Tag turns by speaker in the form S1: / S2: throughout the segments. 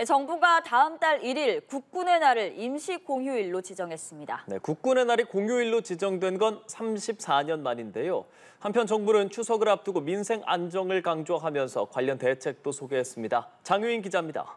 S1: 정부가 다음 달 1일 국군의 날을 임시 공휴일로 지정했습니다.
S2: 네, 국군의 날이 공휴일로 지정된 건 34년 만인데요. 한편 정부는 추석을 앞두고 민생 안정을 강조하면서 관련 대책도 소개했습니다. 장유인 기자입니다.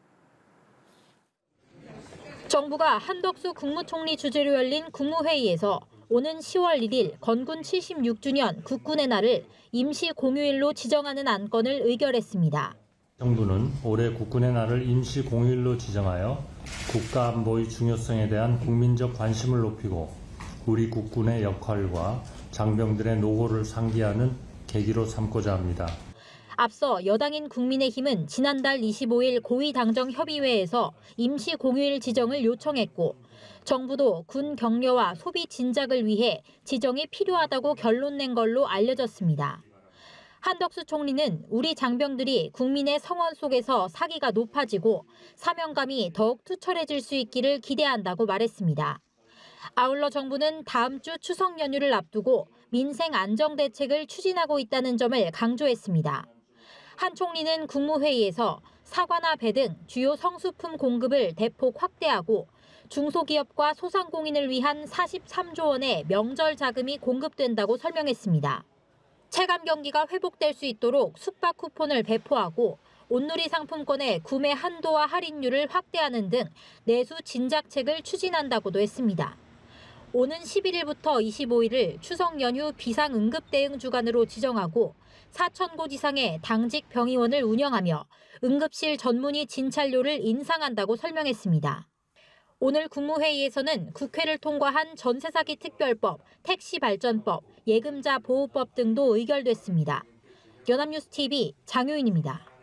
S3: 정부가 한덕수 국무총리 주재로 열린 국무회의에서 오는 10월 1일 건군 76주년 국군의 날을 임시 공휴일로 지정하는 안건을 의결했습니다.
S4: 정부는 올해 국군의 날을 임시 공휴일로 지정하여 국가 안보의 중요성에 대한 국민적 관심을 높이고 우리 국군의 역할과 장병들의 노고를 상기하는 계기로 삼고자 합니다.
S3: 앞서 여당인 국민의힘은 지난달 25일 고위당정협의회에서 임시 공휴일 지정을 요청했고 정부도 군 격려와 소비 진작을 위해 지정이 필요하다고 결론 낸 걸로 알려졌습니다. 한덕수 총리는 우리 장병들이 국민의 성원 속에서 사기가 높아지고 사명감이 더욱 투철해질 수 있기를 기대한다고 말했습니다. 아울러 정부는 다음 주 추석 연휴를 앞두고 민생 안정 대책을 추진하고 있다는 점을 강조했습니다. 한 총리는 국무회의에서 사과나 배 등 주요 성수품 공급을 대폭 확대하고 중소기업과 소상공인을 위한 43조 원의 명절 자금이 공급된다고 설명했습니다. 체감 경기가 회복될 수 있도록 숙박 쿠폰을 배포하고 온누리 상품권의 구매 한도와 할인율을 확대하는 등 내수 진작책을 추진한다고도 했습니다. 오는 11일부터 25일을 추석 연휴 비상응급 대응 주간으로 지정하고 4,000곳 이상의 당직 병의원을 운영하며 응급실 전문의 진찰료를 인상한다고 설명했습니다. 오늘 국무회의에서는 국회를 통과한 전세사기 특별법, 택시발전법, 예금자 보호법 등도 의결됐습니다. 연합뉴스 TV 장효인입니다.